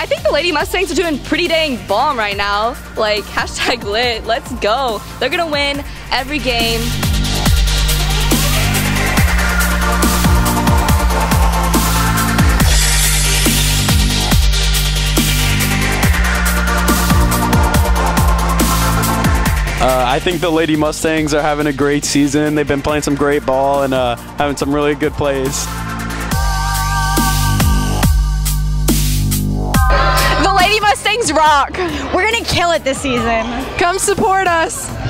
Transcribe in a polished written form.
think the Lady Mustangs are doing pretty dang bomb right now. Like, hashtag lit, let's go. They're gonna win every game. I think the Lady Mustangs are having a great season. They've been playing some great ball and having some really good plays. The Lady Mustangs rock. We're gonna kill it this season. Come support us.